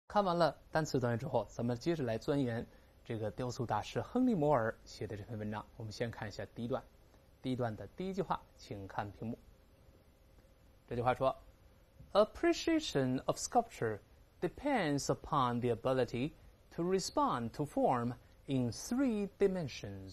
看完了单词单元之后，咱们接着来钻研这个雕塑大师亨利·摩尔写的这篇文章。我们先看一下第一段，第一段的第一句话，请看屏幕。这句话说 ：“Appreciation of sculpture depends upon the ability to respond to form in 3 dimensions。”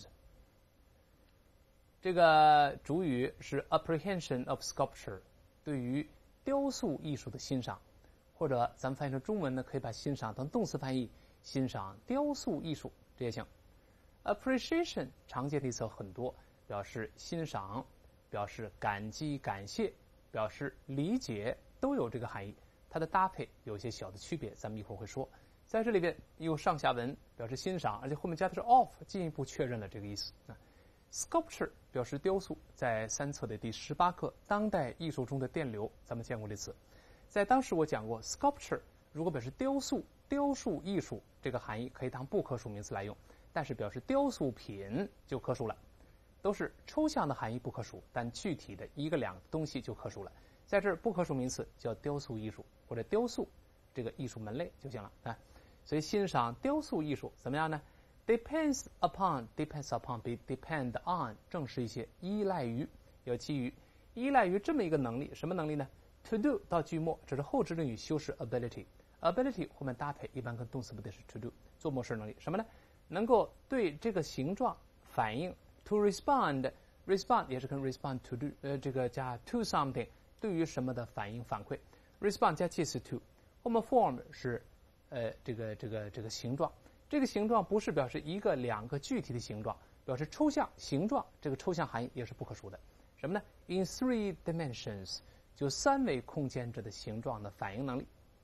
这个主语是 apprehension of sculpture， 对于雕塑艺术的欣赏。或者咱们翻译成中文呢，可以把欣赏当动词翻译，欣赏雕塑艺术这也行。appreciation 常见的意思有很多，表示欣赏，表示感激感谢，表示理解，都有这个含义。它的搭配有一些小的区别，咱们一会儿会说。在这里边有上下文表示欣赏，而且后面加的是 of， 进一步确认了这个意思。sculpture 表示雕塑，在3册的第18课当代艺术中的电流，咱们见过这词。在当时我讲过 sculpture 如果表示雕塑、雕塑艺术，这个含义可以当不可数名词来用，但是表示雕塑品就可数了。都是抽象的含义不可数，但具体的1个2个东西就可数了。在这儿不可数名词叫雕塑艺术或者雕塑这个艺术门类就行了啊。所以欣赏雕塑艺术怎么样呢？ depends upon 比 depend on 正式一些，依赖于有基于，依赖于这么一个能力，什么能力呢？To do 到句末，这是后置定语修饰 ability 后面搭配一般跟动词不对是 to do 做默式能力，什么呢？能够对这个形状反应 to respond 也是跟 respond to do 这个加 to something 对于什么的反应反馈 respond 加介词 to 后面 form 是这个形状，这个形状不是表示1个2个具体的形状，表示抽象形状，这个抽象含义也是不可数的。什么呢？ in 3 dimensions就3维空间着的形状的反应能力。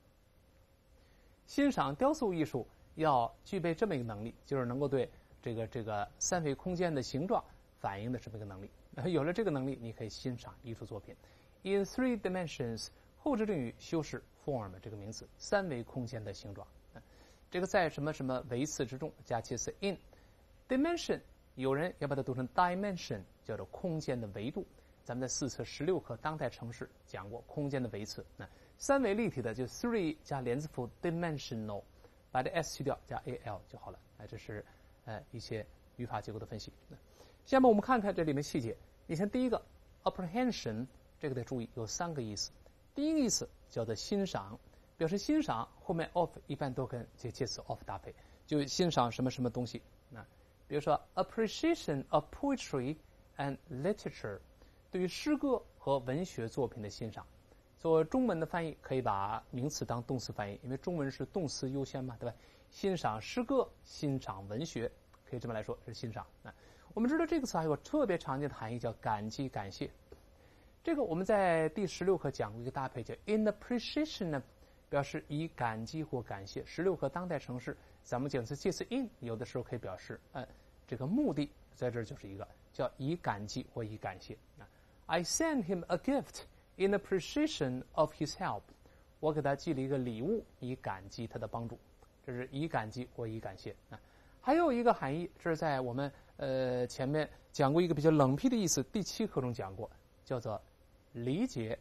欣赏雕塑艺术要具备这么一个能力，就是能够对这个3维空间的形状反应的这么一个能力。有了这个能力，你可以欣赏艺术作品。in 3 dimensions 后置定语修饰 form 这个名词，3维空间的形状。这个在什么什么维次之中加介词 in dimension， 有人要把它读成 dimension， 叫做空间的维度。咱们在4册16课当代城市讲过空间的维次，3维立体的就 three 加连字符 dimensional， 把这 s 去掉加 al 就好了。这是一些语法结构的分析。下面我们看看这里面细节。你看第一个 apprehension 这个得注意，有3个意思。第一个意思叫做欣赏，表示欣赏，后面 of 一般都跟这介词 of 搭配，就欣赏什么什么东西。比如说 appreciation of poetry and literature，对于诗歌和文学作品的欣赏。做中文的翻译可以把名词当动词翻译，因为中文是动词优先嘛，对吧？欣赏诗歌，欣赏文学，可以这么来说是欣赏。我们知道这个词还有特别常见的含义叫感激感谢。这个我们在第16课讲过一个搭配叫 in appreciation 呢，表示以感激或感谢。16课当代城市咱们讲是介词 in， 有的时候可以表示这个目的，在这儿就是一个叫以感激或以感谢。I sent him a gift in appreciation of his help。 我给他寄了一个礼物，以感激他的帮助。这是以感激或以感谢。还有一个含义，这是在我们前面讲过一个比较冷僻的意思，第7课中讲过，叫做理解。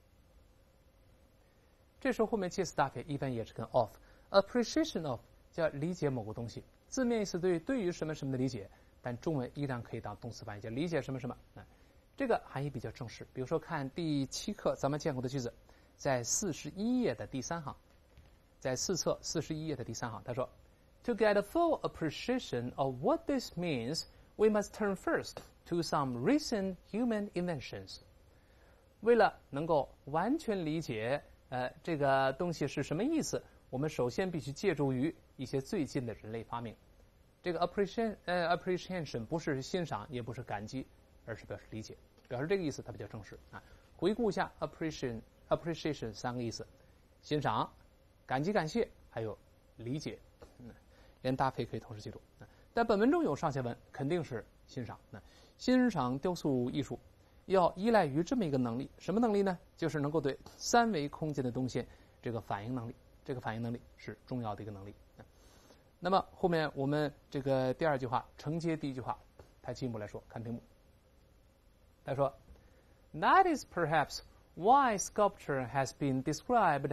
这时候后面介词搭配一般也是跟 of。 appreciation of 叫理解某个东西，字面意思对于什么什么的理解，但中文依然可以当动词翻译，叫理解什么什么。这个含义比较正式。比如说看第7课咱们见过的句子，在41页的第3行，在4册41页的第3行，他说 To get a full appreciation of what this means, we must turn first to some recent human inventions。 为了能够完全理解这个东西是什么意思，我们首先必须借助于一些最近的人类发明。这个 appreciation 不是欣赏也不是感激，而是表示理解，表示这个意思它比较正式。回顾一下 appreciation 3个意思：欣赏、感激感谢还有理解。连搭配可以同时记住。但本文中有上下文，肯定是欣赏。欣赏雕塑艺术要依赖于这么一个能力，什么能力呢？就是能够对3维空间的东西这个反应能力。这个反应能力是重要的一个能力。那么后面我们这个第2句话承接第1句话，他进一步来说，看屏幕。他说 That is perhaps why sculpture has been described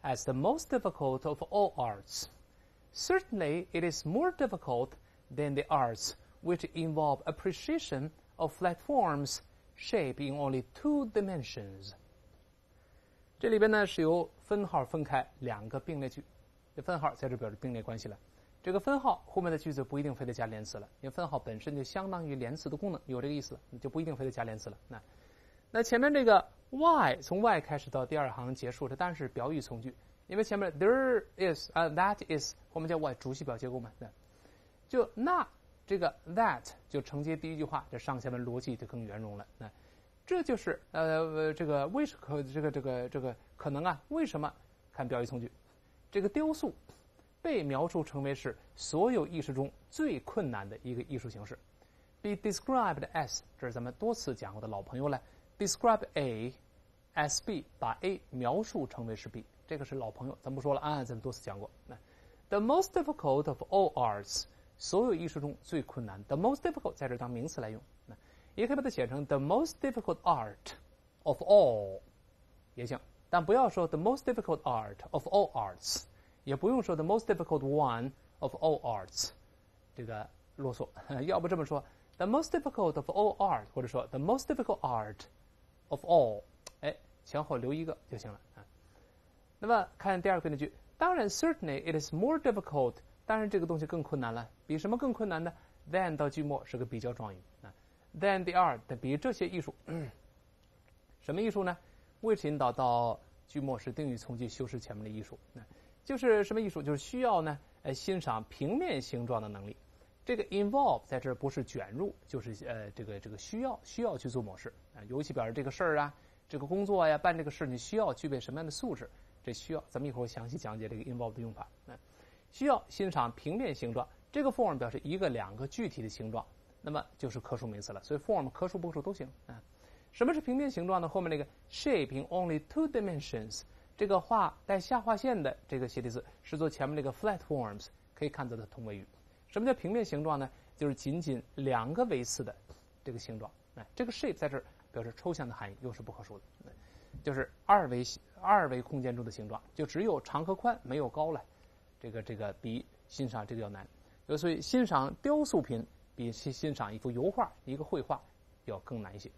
as the most difficult of all arts. Certainly, it is more difficult than the arts which involve appreciation of flat forms, shape in only 2 dimensions. 这里边呢是由分号分开2个并列句，这分号在这表示并列关系了。这个分号后面的句子不一定非得加连词了，因为分号本身就相当于连词的功能，有这个意思了，你就不一定非得加连词了。那前面这个 why 从 why 开始到第2行结束，这当然是表语从句，因为前面 there is that is 后面叫 why 主系表结构嘛，就那这个 that 就承接第一句话，这上下文逻辑就更圆融了。这就是这个为什么这个可能啊？为什么看表语从句？这个雕塑被描述成为是所有艺术中最困难的一个艺术形式。Be described as 这是咱们多次讲过的老朋友了。Describe A as B， 把 A 描述成为是 B， 这个是老朋友，咱不说了啊，咱们多次讲过。The most difficult of all arts， 所有艺术中最困难。The most difficult 在这当名词来用，也可以把它写成 the most difficult art of all 也行，但不要说 the most difficult art of all arts， 也不用说 the most difficult one of all arts， 这个啰嗦，要不这么说 the most difficult of all art， 或者说 the most difficult art of all， 前后留一个就行了。那么看第2个并列句，当然 certainly it is more difficult， 当然这个东西更困难了，比什么更困难呢？ than 到句末是个比较状语than the art， 比这些艺术，什么艺术呢？ which 引导到句末是定语从句修饰前面的艺术，就是什么艺术？就是需要呢欣赏平面形状的能力。这个 involve 在这儿不是卷入，就是这个需要去做某事尤其表示这个事儿啊，这个工作呀，办这个事你需要具备什么样的素质？这需要，咱们一会儿详细讲解这个 involve 的用法。需要欣赏平面形状，这个 form 表示1个、2个具体的形状，那么就是可数名词了。所以 form 可数不可数都行什么是平面形状呢？后面那个 shape in only 2 dimensions， 这个画带下划线的这个斜体字是做前面那个 flat forms， 可以看作的同位语。什么叫平面形状呢？就是仅仅2个维次的这个形状。这个 shape 在这儿表示抽象的含义，又是不可数的，就是二维空间中的形状，就只有长和宽，没有高了。这个比欣赏这个要难，所以欣赏雕塑品比欣赏一幅油画、一个绘画要更难一些。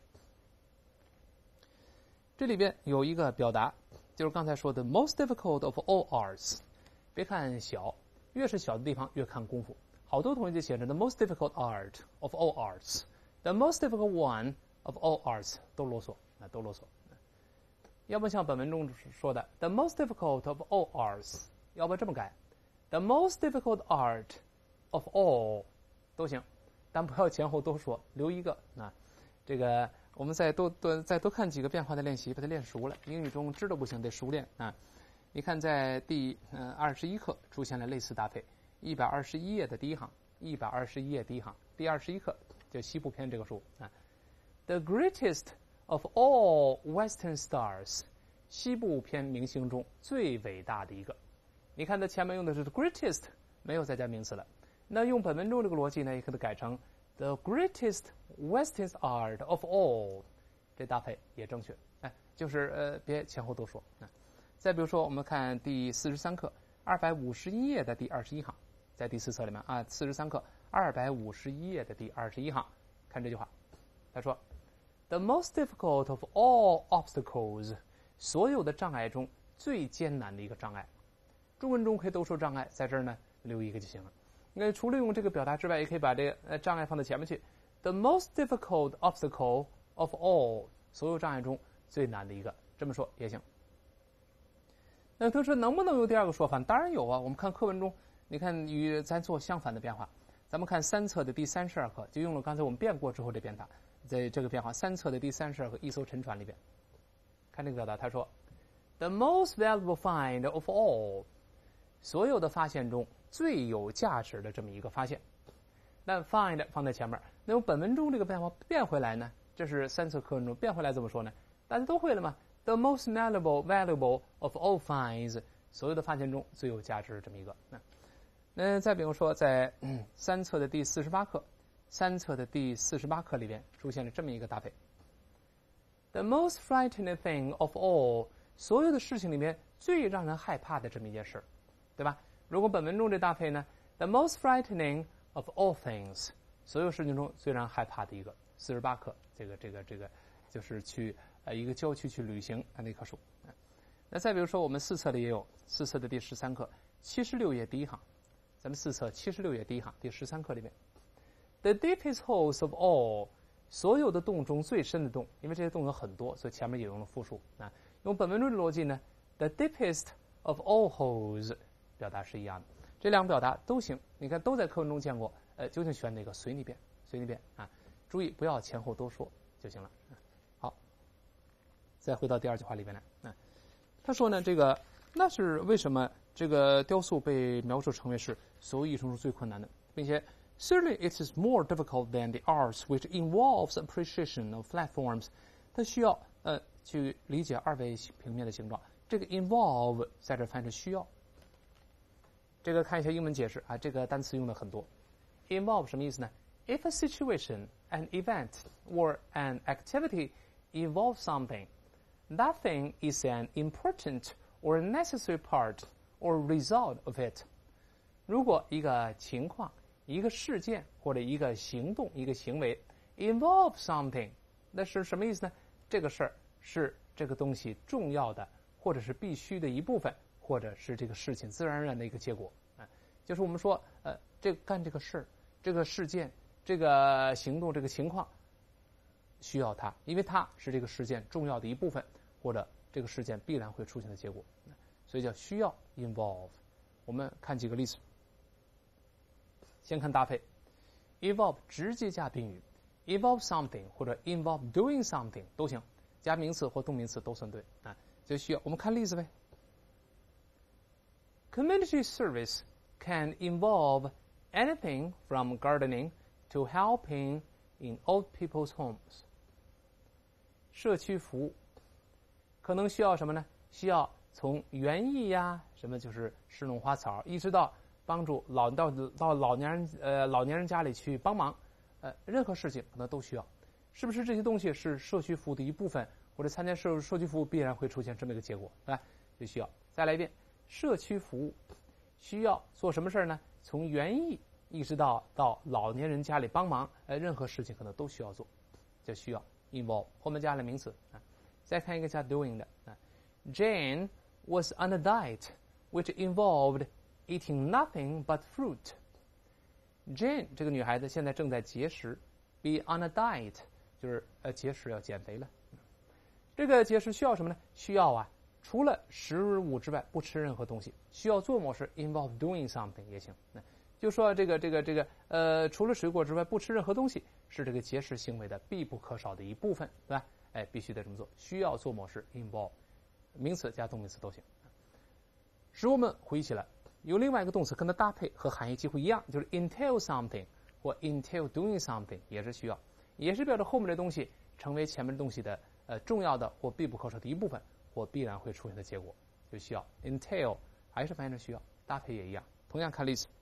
这里边有一个表达，就是刚才说的 most difficult of all arts。别看小，越是小的地方越看功夫。好多同学就写着 the most difficult art of all arts，the most difficult one of all arts， 都啰嗦，都啰嗦。要不像本文中说的 the most difficult of all arts， 要不这么改 the most difficult art of all 都行，但不要前后都说，留一个。这个我们再多看几个变化的练习，把它练熟了。英语中知道不行，得熟练你看在第21课出现了类似搭配，121页的第1行，121页第1行，第21课就西部篇这个书The greatest of all Western stars， 西部篇明星中最伟大的一个。你看它前面用的是 greatest， 没有再加名词了。那用本文中这个逻辑呢，也可以改成 the greatest Western art of all， 这搭配也正确。就是别前后都说。再比如说，我们看第43课251页的第21行，在第4册里面43课251页的第21行，看这句话，他说 The most difficult of all obstacles， 所有的障碍中最艰难的一个障碍。中文中可以都说障碍，在这儿呢留一个就行了。那除了用这个表达之外，也可以把这个障碍放在前面去。The most difficult obstacle of all， 所有障碍中最难的一个，这么说也行。那同学能不能有第2个说法？当然有啊！我们看课文中，你看与咱做相反的变化。咱们看3册的第32课，就用了刚才我们变过之后这变法，在这个变化3册的第32课一艘沉船里边，看这个表达，他说 The most valuable find of all， 所有的发现中最有价值的这么一个发现。但 find 放在前面，那用本文中这个变化变回来呢？这是3册课文中变回来怎么说呢？大家都会了吗？The most valuable of all finds， 所有的发现中最有价值的这么一个。那再比如说，在3册的第48课，3册的第48课里边出现了这么一个搭配。The most frightening thing of all， 所有的事情里面最让人害怕的这么一件事，对吧？如果本文中这搭配呢 ，the most frightening of all things， 所有事情中最让人害怕的一个48课，这个就是去一个郊区去旅行那棵树。那再比如说我们4册里也有4册的第13课76页第1行，咱们4册76页第1行第13课里面 ，the deepest holes of all， 所有的洞中最深的洞，因为这些洞有很多，所以前面也用了复数啊。用本文中的逻辑呢 ，the deepest of all holes 表达是一样的，这两个表达都行，你看都在课文中见过，究竟选哪个随你便，随你便啊，注意不要前后都说就行了。好，再回到第2句话里边来，他说呢，那是为什么这个雕塑被描述成为是所有艺术中最困难的，并且 certainly it is more difficult than the arts which involves appreciation of flat forms， 它需要去理解2维平面的形状。这个 involve 在这翻译成需要。这个看一下英文解释啊，这个单词用的很多。involve 什么意思呢？ If a situation, an event, or an activity involves something, that thing is an important or necessary part or result of it。 如果一个情况、一个事件或者一个行动、一个行为 involve something， 那是什么意思呢？这个事儿是这个东西重要的，或者是必须的一部分，或者是这个事情自然而然的一个结果就是我们说干这个事儿、这个事件、这个行动、这个情况需要它，因为它是这个事件重要的一部分，或者这个事件必然会出现的结果，所以叫需要 involve。 我们看几个例子，先看搭配 involve 直接加宾语， involve something 或者 involve doing something 都行，加名词或动名词都算对就需要。我们看例子呗。 Community service can involve anything from gardening to helping in old people's homes。 社区服务可能需要什么呢？需要从园艺呀，什么就是侍弄花草，一直到帮助到老年人家里去帮忙，任何事情可能都需要。是不是这些东西是社区服务的一部分，或者参加社区服务必然会出现这么一个结果，对吧？就需要。再来一遍，社区服务需要做什么事儿呢？从园艺一直到老年人家里帮忙，任何事情可能都需要做，就需要 involve 后面加了名词再看一个加 doing 的Jane was on a diet which involved eating nothing but fruit。 Jane 这个女孩子现在正在节食 ，be on a diet 就是节食要减肥了。这个节食需要什么呢？需要除了食物之外不吃任何东西，需要做某事 involve doing something 也行。就说除了水果之外不吃任何东西是这个节食行为的必不可少的一部分，对吧？必须得这么做，需要做某事 involve， 名词加动名词都行。使我们回忆起来，有另外一个动词跟它搭配和含义几乎一样，就是 entail something 或 entail doing something 也是需要，也是表示后面的东西成为前面的东西的重要的或必不可少的一部分，或必然会出现的结果，就需要 entail 还是翻译成需要，搭配也一样。同样看例子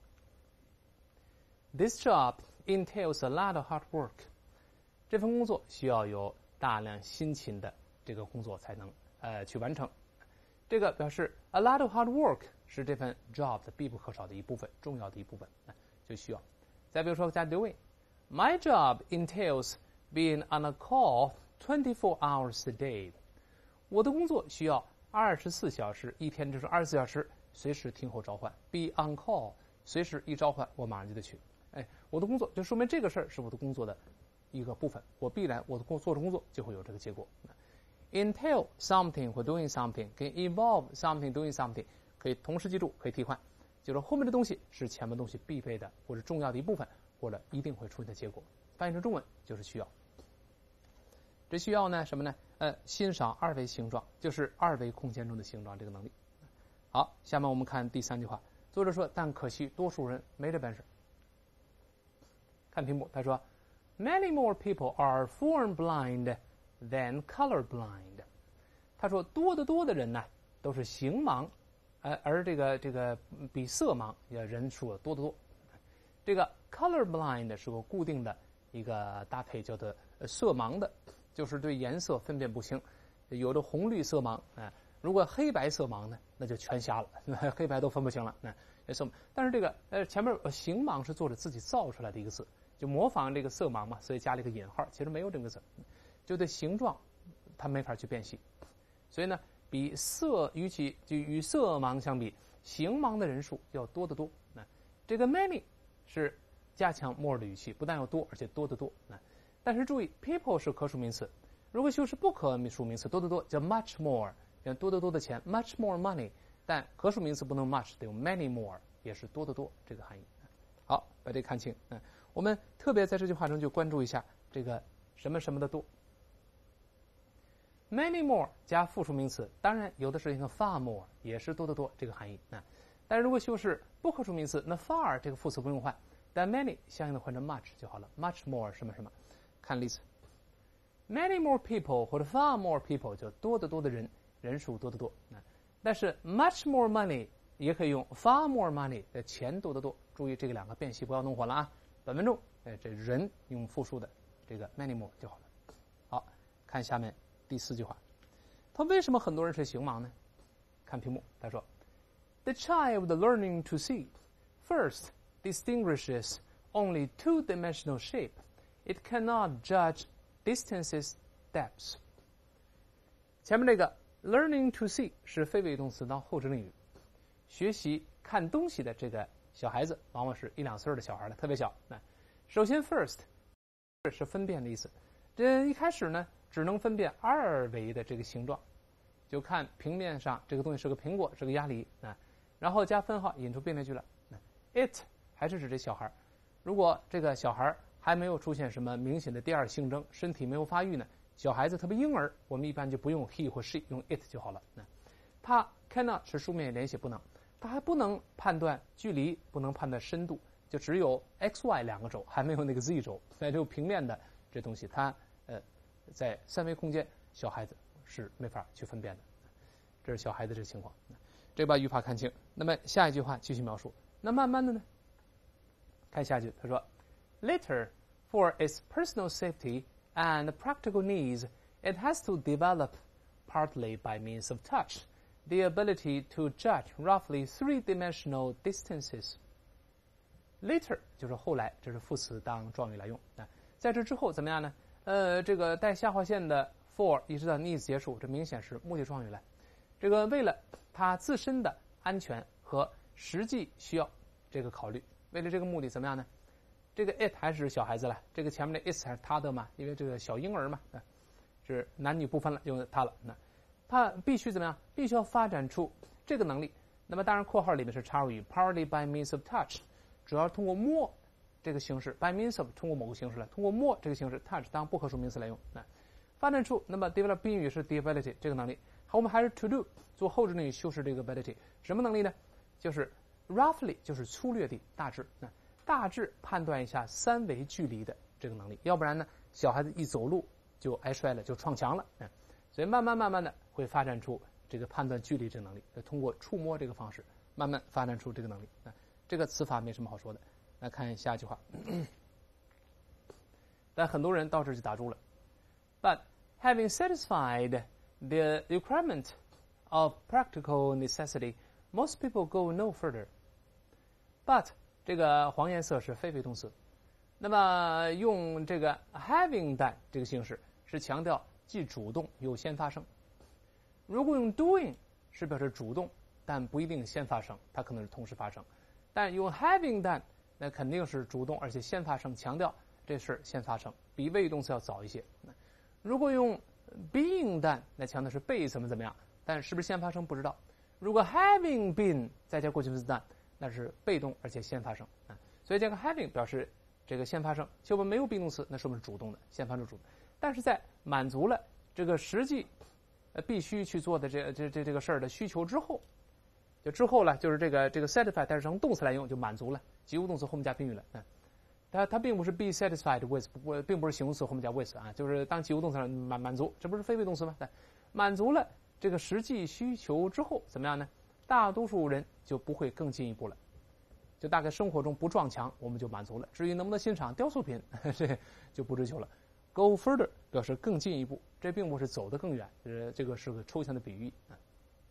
，This job entails a lot of hard work。 这份工作需要有大量辛勤的这个工作才能去完成。这个表示 a lot of hard work 是这份 job 的必不可少的一部分，重要的一部分，就需要。再比如说加 doing，My job entails being on a call 24 hours a day。 我的工作需要24小时，一天就是24小时，随时听候召唤 ，be on call， 随时一召唤我马上就得去。我的工作就说明这个事儿是我的工作的一个部分，我必然我的做的工作就会有这个结果。entail something 或 doing something 跟 involve something doing something 可以同时记住，可以替换，就是后面的东西是前面东西必备的或者重要的一部分，或者一定会出现的结果。翻译成中文就是需要。这需要呢什么呢？欣赏2维形状，就是2维空间中的形状这个能力。好，下面我们看第3句话，作者说，但可惜多数人没这本事。看题目，他说 Many more people are form blind than color blind。 他说多的人呢都是形盲，而这个比色盲人数多得多。这个 color blind 是个固定的一个搭配，叫做色盲的，就是对颜色分辨不清，有的红绿色盲如果黑白色盲呢，那就全瞎了，黑白都分不清了。但是这个前面形盲是作者自己造出来的一个字，就模仿这个色盲嘛，所以加了一个引号，其实没有这个字，就对形状它没法去辨析。所以呢，与色盲相比，形盲的人数要多得多。这个 many 是加强 more 的语气，不但要多，而且多得多。但是注意 people 是可数名词，如果修饰不可数名词多得多叫 much more， 像多得多的钱 much more money， 但可数名词不能 much， 得用 many more， 也是多得多这个含义。好，把这看清。我们特别在这句话中就关注一下这个什么什么的多。many more 加复数名词，当然有的是一个 far more， 也是多得多这个含义。但如果修饰不可数名词，那 far 这个副词不用换，但 many 相应的换成 much 就好了。much more 什么什么，看例子 ，many more people 或者 far more people 就多得多的人，人数多得多。但是 much more money 也可以用 far more money 的钱多得多。注意这个两个辨析不要弄混了啊。本文中，这人用复数的这个 many more 就好了。好，看下面第4句话，他为什么很多人是形盲呢？看屏幕，他说 ，The child learning to see first distinguishes only two-dimensional shape. It cannot judge distances, depths. 前面这个 learning to see 是非谓语动词当后置定语，学习看东西的这个小孩子，往往是1、2岁的小孩了，特别小。首先 first 是分辨的意思，这一开始呢只能分辨2维的这个形状，就看平面上这个东西是个苹果，是个鸭梨然后加分号引出变量句了。it 还是指这小孩，如果这个小孩还没有出现什么明显的第二性征，身体没有发育呢，小孩子特别婴儿，我们一般就不用 he 或 she， 用 it 就好了。他 cannot 是书面连写不能，他还不能判断距离，不能判断深度，就只有 x、y 2个轴，还没有那个 z 轴，那就平面的这东西，它在3维空间，小孩子是没法去分辨的。这是小孩子这个情况。这个把语法看清。那么下一句话继续描述。那慢慢的呢，看下句，他说 ，Later, for its personal safety and practical needs, it has to develop, partly by means of touch, the ability to judge roughly three-dimensional distances. Later 就是后来，这是副词当状语来用。在这之后怎么样呢？这个带下划线的 for 一直到 needs 结束，这明显是目的状语了。这个为了它自身的安全和实际需要这个考虑，为了这个目的怎么样呢？这个 it 还是小孩子了，这个前面的 is 还是他的嘛，因为这个小婴儿嘛，是男女不分了，用他了。他必须怎么样？必须要发展出这个能力。那么当然括号里面是插入语 ，partly by means of touch， 主要通过摸这个形式 ，by means of 通过某个形式来，通过摸这个形式 touch 当不可数名词来用。发展出，那么 develop 宾语是 the ability 这个能力。好，我们还是 to do 做后置定语修饰这个 ability， 什么能力呢？就是 roughly 就是粗略地大致，大致判断一下3维距离的这个能力，要不然呢，小孩子一走路就挨摔了，就撞墙了。所以慢慢的会发展出这个判断距离这个能力，通过触摸这个方式慢慢发展出这个能力。这个词法没什么好说的。来看下一句话，但很多人到这就打住了。But having satisfied the requirement of practical necessity, most people go no further. But 这个黄颜色是非谓动词，那么用这个 having done 这个形式是强调既主动又先发生。如果用 doing 是表示主动，但不一定先发生，它可能是同时发生。但用 having done 那肯定是主动而且先发生，强调这事先发生，比谓语动词要早一些。如果用 being done 那强调是被怎么样，但是不是先发生不知道。如果 having been 再加过去分词 done， 那是被动而且先发生。所以这个 having 表示这个先发生，就我们没有 be 动词，那说明是主动的，先发生主动。但是在满足了这个实际必须去做的这个事儿的需求之后，就之后了，就是这个 satisfy 但是成动词来用就满足了，及物动词后面加宾语了。它并不是 be satisfied with， 并不是形容词后面加 with 就是当及物动词满足，这不是非谓动词吗？满足了这个实际需求之后怎么样呢？大多数人就不会更进一步了，就大概生活中不撞墙我们就满足了，至于能不能欣赏雕塑品这就不追求了。Go further 表示更进一步，这并不是走得更远，这个是个抽象的比喻。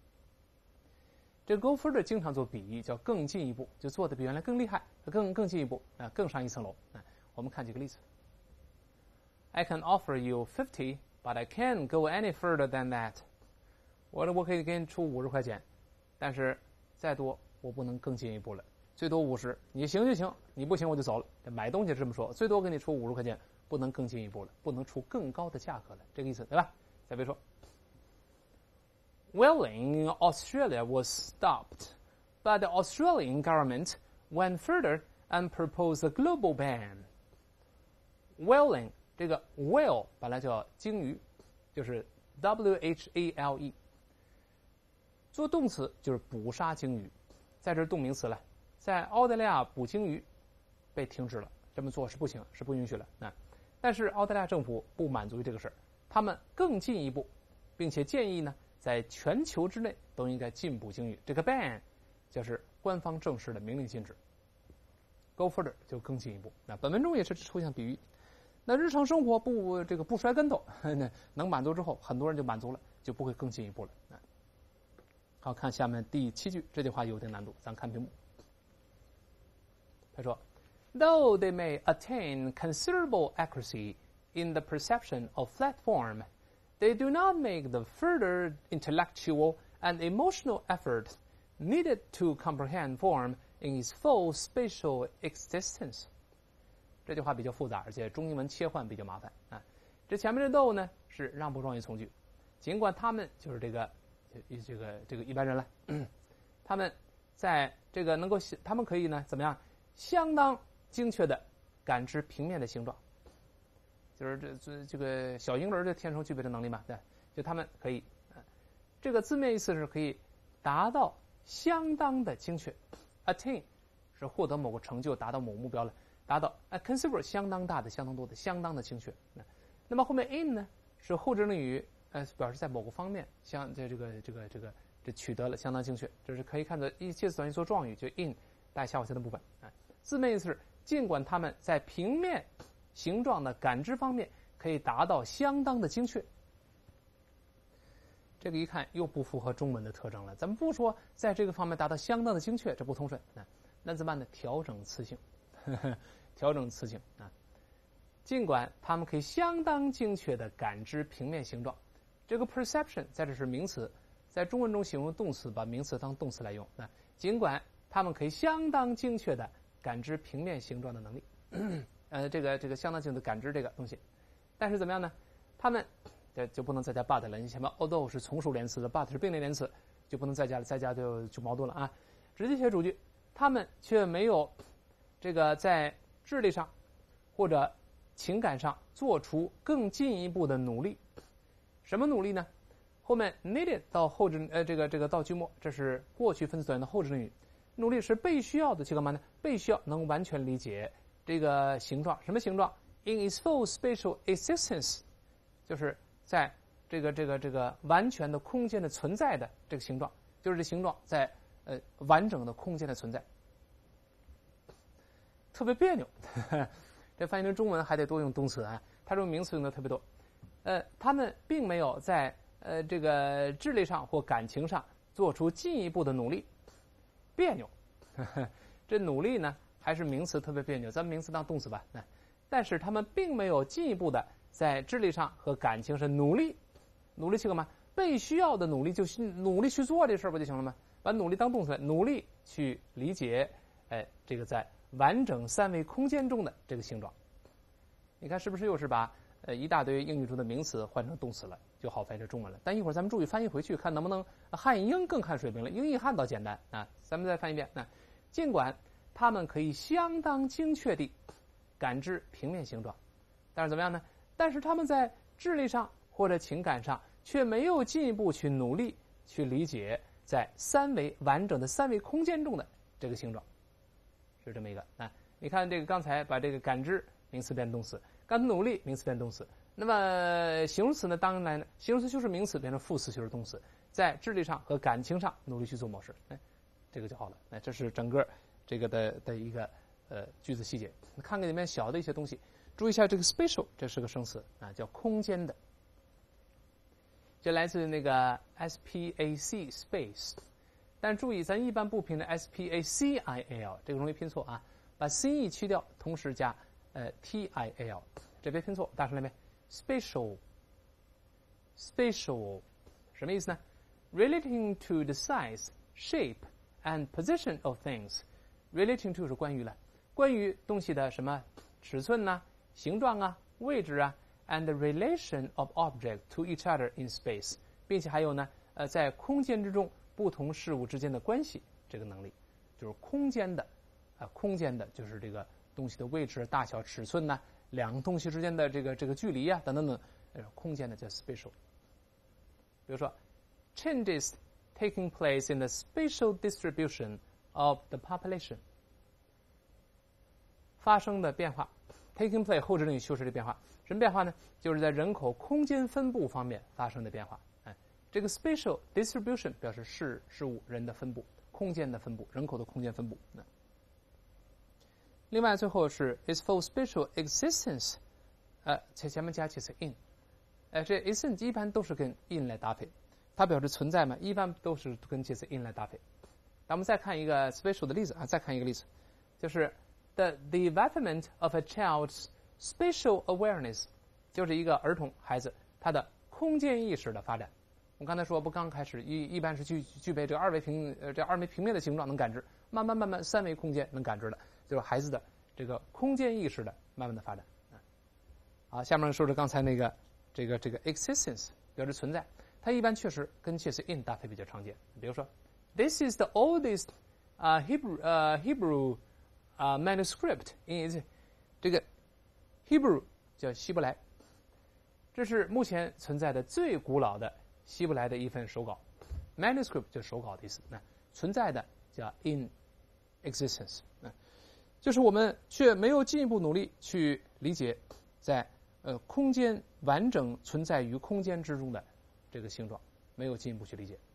这个 go further 经常做比喻，叫更进一步，就做的比原来更厉害，更进一步啊，更上一层楼啊。我们看几个例子。I can offer you 50, but I can't go any further than that. 我可以给你出50块钱，但是再多我不能更进一步了，最多50，你行就行，你不行我就走了。买东西是这么说，最多给你出50块钱，不能更进一步了，不能出更高的价格了，这个意思对吧？再比如说。Whaling in Australia was stopped, but the Australian government went further and proposed a global ban. Whaling 这个 whale 本来叫鲸鱼，就是 WHALE， 做动词就是捕杀鲸鱼，在这是动名词了。在澳大利亚捕鲸鱼被停止了，这么做是不行，是不允许了啊。但是澳大利亚政府不满足于这个事儿，他们更进一步，并且建议呢。在全球之内都应该禁捕鲸鱼，这个 ban 就是官方正式的明令禁止。Go further 就更进一步。那本文中也是抽象比喻。那日常生活不摔跟头，能满足之后，很多人就满足了，就不会更进一步了。好，看下面第7句，这句话有点难度，咱看屏幕。他说 ，Though they may attain considerable accuracy in the perception of flat form.They do not make the further intellectual and emotional effort needed to comprehend form in its full spatial existence. 这句话比较复杂，而且中英文切换比较麻烦啊。这前面的 though 呢是让步状语从句，尽管他们就是这个一般人了，他们在这个他们可以呢怎么样，相当精确的感知平面的形状。就是这个小婴儿就天生具备的能力嘛，对，就他们可以，这个字面意思是可以达到相当的精确 ，attain 是获得某个成就，达到某个目标了，达到considerable 相当大的、相当多的、相当的精确。那么后面 in 呢是后置论语，表示在某个方面这取得了相当精确，这是可以看作一介词短语做状语，就 in 带下划线的部分。字面意思是尽管他们在平面形状的感知方面可以达到相当的精确，这个一看又不符合中文的特征了。咱们不说在这个方面达到相当的精确，这不通顺。那怎么办呢？调整词性，调整词性啊。尽管他们可以相当精确的感知平面形状，这个 perception 在这是名词，在中文中形容动词，把名词当动词来用。尽管他们可以相当精确的感知平面形状的能力。这个相当性的感知这个东西，但是怎么样呢？他们就不能再加 but 了。你前面 although 是从属连词的 but 是并列连词，就不能再加了，再加就矛盾了啊！直接写主句，他们却没有这个在智力上或者情感上做出更进一步的努力。什么努力呢？后面 needed 到后置这个到句末，这是过去分词短语的后置论语。努力是被需要的，去干嘛呢？被需要能完全理解这个形状，什么形状 ？In its full spatial existence， 就是在这个完全的空间的存在的这个形状，就是这形状在完整的空间的存在。特别别扭，这翻译成中文还得多用动词啊，它这种名词用的特别多。他们并没有在这个智力上或感情上做出进一步的努力，别扭。这努力呢？还是名词特别别扭，咱们名词当动词吧。但是他们并没有进一步的在智力上和感情上努力去干嘛？被需要的努力就是努力去做这事儿不就行了吗？把努力当动词，努力去理解，这个在完整三维空间中的这个形状。你看是不是又是把一大堆英语中的名词换成动词了，就好翻译成中文了。但一会儿咱们注意翻译回去，看能不能汉译英更看水平了。英译汉倒简单啊，咱们再翻一遍。尽管他们可以相当精确地感知平面形状，但是怎么样呢？但是他们在智力上或者情感上却没有进一步去努力去理解在完整的三维空间中的这个形状，是这么一个。你看这个刚才把这个感知名词变动词，刚才努力名词变动词，那么形容词呢？当然呢，形容词就是名词变成副词就是动词，在智力上和感情上努力去做某事，这个就好了。这是整个这个的一个句子细节。看看里面小的一些东西，注意一下这个 spatial， 这是个生词啊，叫空间的，这来自那个 SPAC space， 但注意咱一般不拼的 spacial， 这个容易拼错啊，把 ce 去掉，同时加til， 这别拼错，大声来没 ？spatial， 什么意思呢 ？Relating to the size, shape and position of things， relating to 是关于了，关于东西的什么尺寸呐、形状啊、位置啊 ，and the relation of object to each other in space， 并且还有呢，在空间之中不同事物之间的关系，这个能力就是空间的，空间的就是这个东西的位置、大小、尺寸呐、两个东西之间的这个距离啊，等等等，空间的叫 spatial。比如说 ，changes taking place in the spatial distribution of the population， 发生的变化 ，taking place 后置定语修饰的变化，什么变化呢？就是在人口空间分布方面发生的变化。这个 spatial distribution 表示事物人的分布，空间的分布，人口的空间分布。另外最后是 is for spatial existence， 前面加起是 in， 这 existence 一般都是跟 in 来搭配，它表示存在嘛，一般都是跟介词 in 来搭配。咱们再看一个 spatial 的例子啊，再看一个例子，就是 the development of a child's spatial awareness， 就是一个儿童孩子他的空间意识的发展。我刚才说不刚开始一般是具备这个二维平面的形状能感知，慢慢三维空间能感知的，就是孩子的这个空间意识的慢慢的发展。好，下面说说刚才那个这个 existence 表示存在，它一般确实跟介词 in 搭配比较常见。比如说 ，This is the oldest Hebrew manuscript in 这个 Hebrew 叫希伯来，这是目前存在的最古老的希伯来的一份手稿 ，manuscript 就是手稿的意思。存在的叫 in existence，就是我们却没有进一步努力去理解，在空间完整存在于空间之中的这个形状，没有进一步去理解。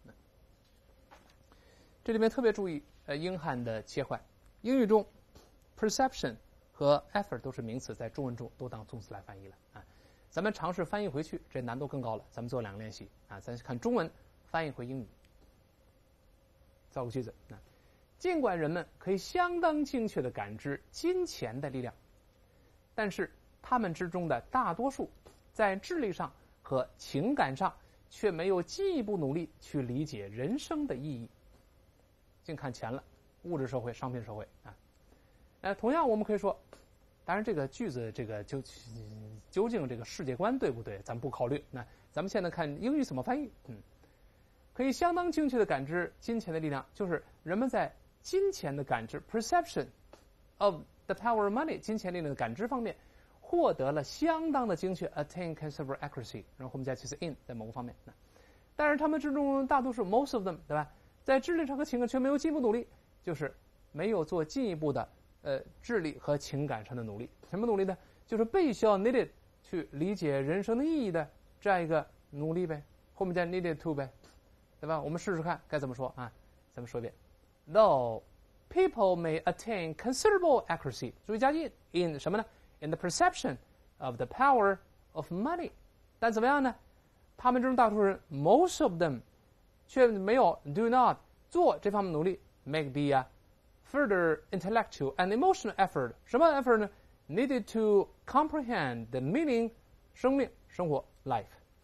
这里面特别注意英汉的切换，英语中 perception 和 effort 都是名词，在中文中都当动词来翻译了啊。咱们尝试翻译回去，这难度更高了。咱们做两个练习啊，咱看中文翻译回英语。造个句子啊，尽管人们可以相当精确地感知金钱的力量，但是他们之中的大多数在智力上和情感上却没有进一步努力去理解人生的意义。净看钱了，物质社会、商品社会啊。同样我们可以说。当然，这个句子这个究竟这个世界观对不对，咱们不考虑。那咱们现在看英语怎么翻译。可以相当精确地感知金钱的力量，就是人们在金钱的感知 perception of the power of money 金钱力量的感知方面获得了相当的精确 attain considerable accuracy， 然后后面加其实 in 在某个方面。但是他们之中大多数 most of them 对吧，在智力上和情感却没有进一步努力，就是没有做进一步的智力和情感上的努力。什么努力呢？就是被需要 needed 去理解人生的意义的这样一个努力呗，后面加 needed to 呗，对吧？我们试试看该怎么说啊？咱们说一遍 ，Though people may attain considerable accuracy， 注意加进 in 什么呢 ？In the perception of the power of money， 但怎么样呢？他们这种大多数人 ，most of them 却没有 do not 做这方面努力 ，make the further intellectual and emotional effort， 什么 effort 呢 ？Needed to comprehend the meaning， 生命、生活 life。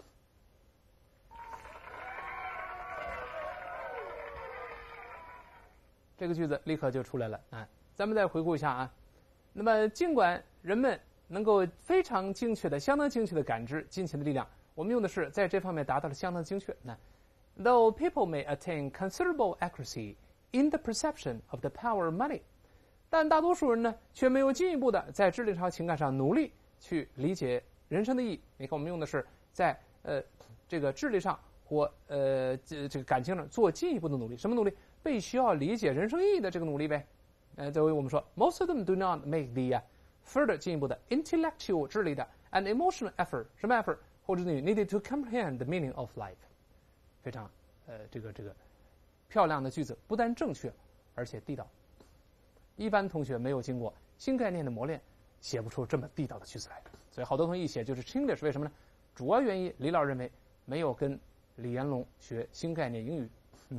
这个句子立刻就出来了啊！咱们再回顾一下啊。那么，尽管人们能够非常精确的、相当精确的感知金钱的力量，我们用的是在这方面达到了相当精确。那 Though people may attain considerable accuracy in the perception of the power of money， 但大多数人呢，却没有进一步的在智力上、情感上努力去理解人生的意义。你看，我们用的是在这个智力上或这个感情上做进一步的努力。什么努力？被需要理解人生意义的这个努力呗。作为我们说 ，most of them do not make the further 进一步的 intellectual 智力的 and emotional effort， 什么 effort？ 后置定语 needed to comprehend the meaning of life。非常这个漂亮的句子，不但正确，而且地道。一般同学没有经过新概念的磨练，写不出这么地道的句子来。所以好多同学一写就是 Chinglish， 为什么呢？主要原因李老认为没有跟李彦龙学新概念英语。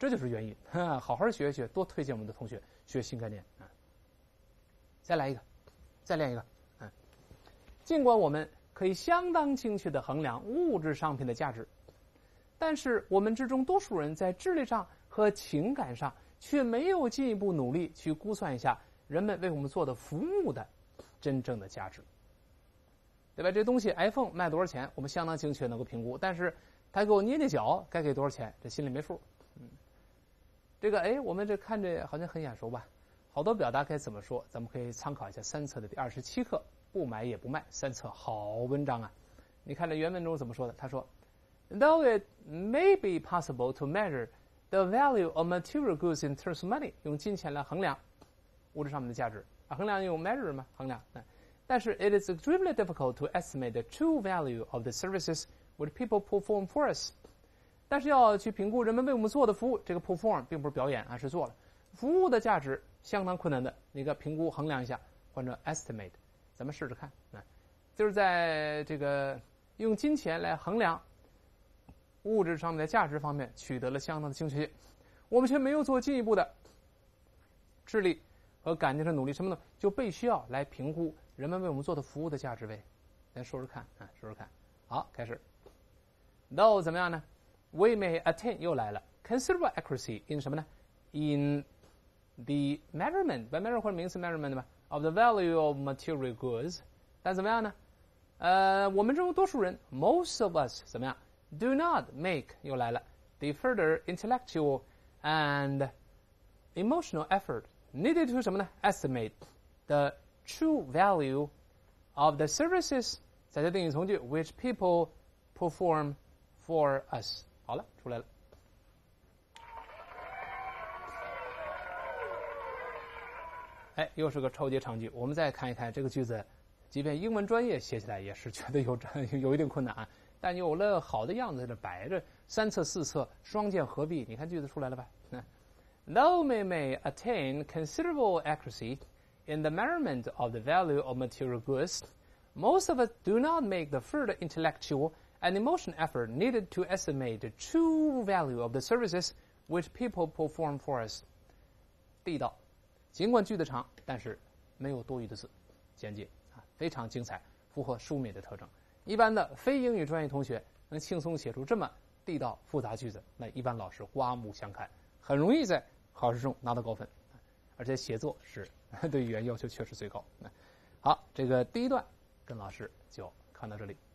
这就是原因。好好学一学，多推荐我们的同学学新概念啊。再来一个，再练一个。尽管我们可以相当精确地衡量物质商品的价值，但是我们之中多数人在智力上和情感上却没有进一步努力去估算一下人们为我们做的服务的真正的价值，对吧？这东西 iPhone 卖多少钱，我们相当精确能够评估，但是他给我捏捏脚，该给多少钱，这心里没数。这个我们这看着好像很眼熟吧？好多表达该怎么说？咱们可以参考一下三册的第27课，不买也不卖，三册好文章啊！你看这原文中怎么说的？他说 ，Though it may be possible to measure the value of material goods in terms of money， 用金钱来衡量物质上面的价值啊，衡量用 measure 嘛，衡量。但是 it is extremely difficult to estimate the true value of the services which people perform for us。但是要去评估人们为我们做的服务，这个 perform 并不是表演啊，是做了服务的价值，相当困难的。那个评估衡量一下，换成 estimate， 咱们试试看啊，就是在这个用金钱来衡量物质上面的价值方面取得了相当的精确性，我们却没有做进一步的智力和感情的努力，什么呢？就必须要来评估人们为我们做的服务的价值呗。咱说说看啊，说说看。好，开始。Though 怎么样呢？ We may attain 又来了 considerable accuracy in 什么呢 ？In the measurement， by measure 或者名词 measurement 吧 ，of the value of material goods。但怎么样呢？我们中多数人 ，most of us 怎么样 ？Do not make 又来了 the further intellectual and emotional effort needed to 什么呢 ？estimate the true value of the services 在这定语从句 which people perform for us。好了，出来了。又是个超级长句。我们再看一看这个句子，即便英文专业写起来也是觉得有一定困难啊。但有了好的样子在这摆着，三册四册双剑合璧，你看句子出来了吧？Though we may attain considerable accuracy in the measurement of the value of material goods, most of us do not make the further intellectual and emotional effort needed to estimate the true value of the services which people perform for us。 地道，尽管句子长，但是没有多余的字，简洁啊，非常精彩，符合书面的特征。一般的非英语专业同学能轻松写出这么地道复杂句子，那一般老师刮目相看，很容易在考试中拿到高分，而且写作是对语言要求确实最高。好，这个第一段跟老师就看到这里。